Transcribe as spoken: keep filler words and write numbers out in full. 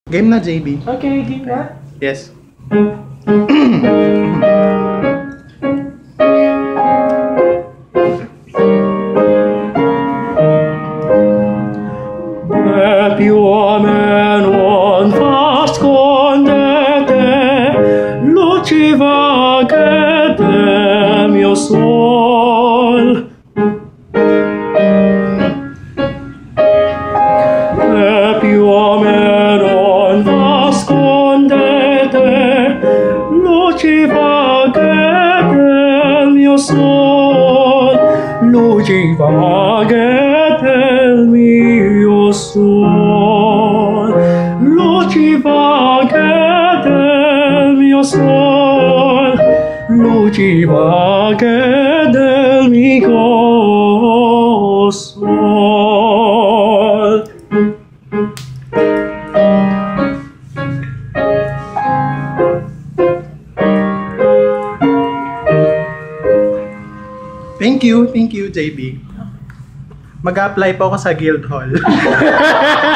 Game na, J B. Okay, game na. Yes. Più o meno nascondete luci vaghe del mio sol. E più o meno nascondete luci vaghe del mio sol, luci vaghe del mio sol, luci vaghe del mio sol, luci vaghe del mio sol. Thank you, thank you, J B. Mag-apply po ako sa Guildhall.